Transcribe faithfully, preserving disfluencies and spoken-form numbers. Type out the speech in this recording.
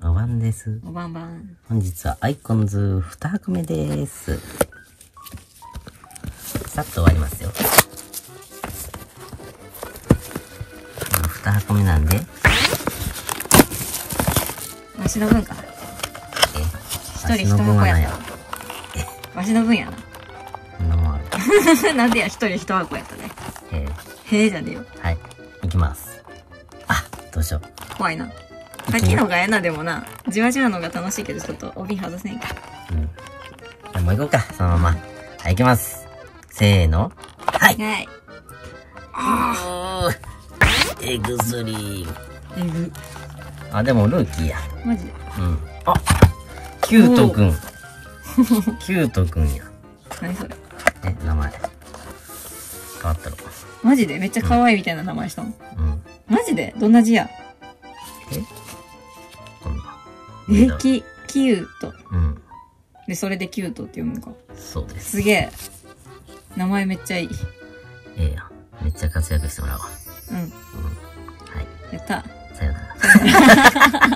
おばんです。 おばんばん。 本日はアイコンズに箱目です。さっと終わりますよ。に箱目なんで。 わしの分か。 え、 一人一箱やった。わしの分やな。 そんなもんある。 なんでや、一人一箱やったね。 へえ。へえじゃねえよ。 はい。いきます。あ、どうしよう。 怖いな。さっきのがええな、でもな。じわじわのが楽しいけど、ちょっと帯外せんか。 うん。じゃあもう行こうか、そのまま。はい、行きます。せーの。はい。 はい。 あー。エグスリーム。 えぐ。 あ、でもルーキーや。 マジで。 うん。あ、キュートくん。キュートくんや。 何それ。 え、名前。変わったろ。 マジでめっちゃ可愛いみたいな名前したの。 うん。 マジでどんな字や。 えこんな。 え、キ、キュート。 うん。 で、それでキュートって読むのか。 そうです。 すげえ。名前めっちゃいい。 ええやん。めっちゃ活躍してもらうわ。 うん。うん。 はい。 やった。 さよなら。